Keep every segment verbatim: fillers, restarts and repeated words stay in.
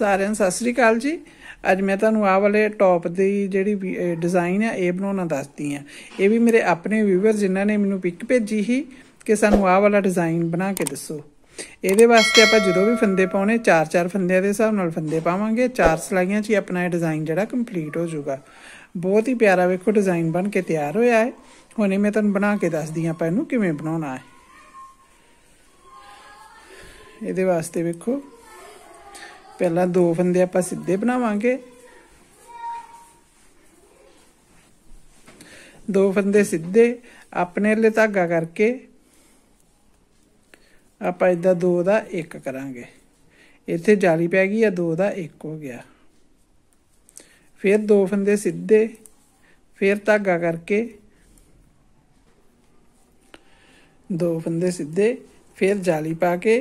सारिਆਂ ਨੂੰ सत श्री अकाल जी। अज मैं तुहानूं आह वाले टॉप की जिहड़ी डिज़ाइन है ये बनाना दसदी हाँ। ये भी मेरे अपने व्यूवर जिन्हों ने मैनूं पिक भेजी ही कि सानूं आह वाला डिज़ाइन बना के दसो। ये वास्ते आपां जदों भी फंदे पाउणे चार चार फंदियां दे हिसाब नाल फंदे पावांगे। चार सिलाइयां च ही अपना डिज़ाइन जिहड़ा कंप्लीट हो जाऊगा। बहुत ही प्यारा वेखो डिज़ाइन बन के तैयार होया है। हुणे मैं तुहानूं बना के दसदी आं आपां इहनूं किवें बनाउणा है। ये वास्ते वेखो पहला दो फंदे आपां सीधे बनावांगे। दो फंदे सीधे अपने ले धागा करके आपां इदां दो दा एक करांगे। इत्थे जाली पै गई, दो दा एक हो गया। फिर दो फंदे सीधे, फिर धागा करके दो फंदे सीधे, फिर जाली पा के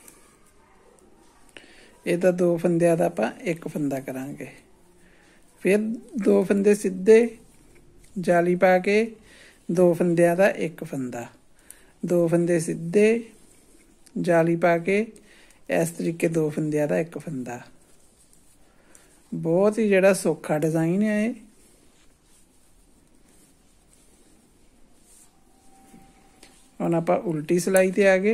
इहदा दो फंदियां दा आपां एक फंदा करांगे। फिर दो फंदे सीधे, जाली पा के दो फंदियां दा एक फंदा, दो फंदे सीधे, जाली पा के इस तरीके दो फंदियां दा एक फंदा। बहुत ही जिहड़ा सौखा डिज़ाइन है। हुण आपां उल्टी सिलाई ते आ गए।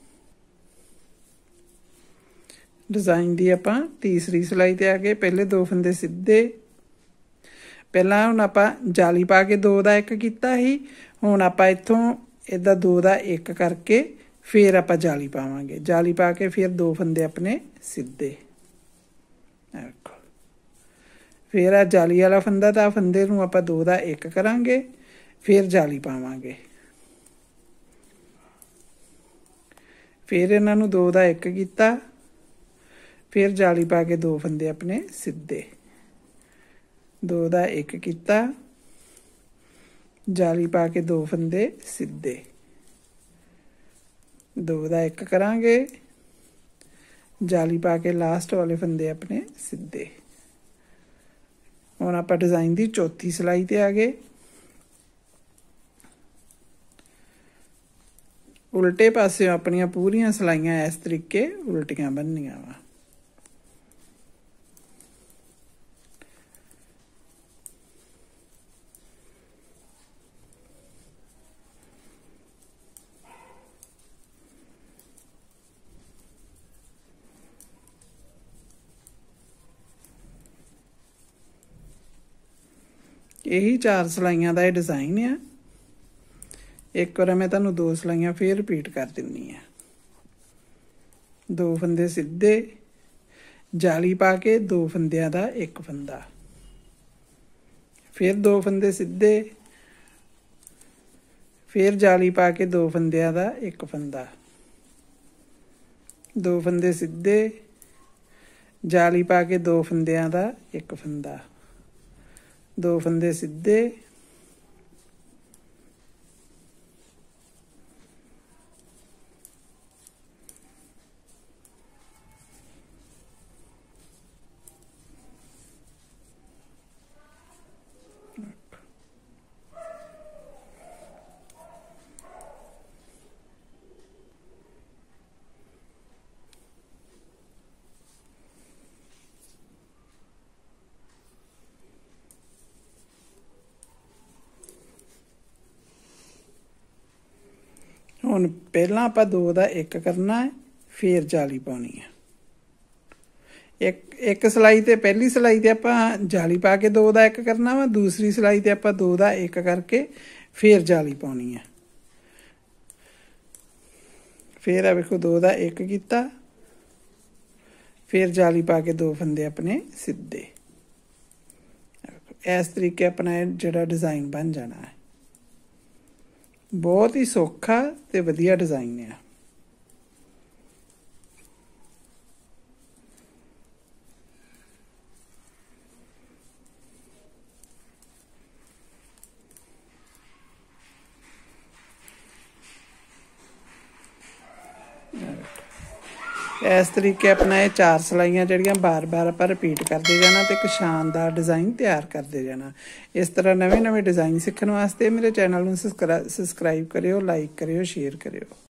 डिज़ाइन दी आपां तीसरी सिलाई ते आ गए। पहले दो फंदे सीधे, पहला हुण आपां जाली पा के दो दा एक कीता ही। हुण आपां इत्थों इहदा दो दा एक करके फिर आपां जाली पावांगे। जाली पा के फिर दो फंदे अपने सीधे, देखो फिर आ जाली वाला फंदा था। फंदे नूं आपां दो दा एक करांगे, फिर जाली पावांगे। फिर इन्हां नूं दो दा एक कीता, फिर जाली पा के दो फंदे अपने सीधे, दो दा एक कीता, जाली पा के दो फंदे सीधे, दो दा एक करांगे, जाली पा के लास्ट वाले फंदे अपने सीधे। हुण आपां डिज़ाइन दी चौथी सिलाई ते आ गए। उल्टे पासे अपनियां पूरियां सिलाइयां इस तरीके उल्टियां बननियां वा। यही चार सिलाइयां दा ये डिज़ाइन है। एक बार मैं तुहानूं दो सिलाइयां फिर रिपीट कर दिन्नी है। दो फंदे सीधे, जाली पा के दो फंदियां दा एक फंदा, फिर दो फंदे सीधे, फिर जाली पा के दो फंदियां दा एक फंदा, दो फंदे सीधे, जाली पा के दो फंदियां दा एक फंदा, दो फंदे सीधे, हुण पहला आपां दो दा एक करना है, फिर जाली पाउणी है। एक एक सिलाई ते पहली सिलाई ते आपां जाली पा के दो दा एक करना वा। दूसरी सिलाई ते आपां दो दा एक करके फिर जाली पाउणी है। फिर आ वेखो दो दा एक कीता, फिर जाली पा के दो फंदे अपने सीधे। इस तरीके अपना जिहड़ा डिज़ाइन बन जाना है। बहुत ही सौखा ते वधिया डिज़ाइन है। इस तरीके अपना ये चार सिलाइयां जड़ियां बार बार आपां रिपीट करते जाना तो एक शानदार डिज़ाइन तैयार करते जाना। इस तरह नवे नवे डिज़ाइन सीखने वास्ते मेरे चैनल में सबसक्राइब करियो, लाइक करियो, शेयर करियो।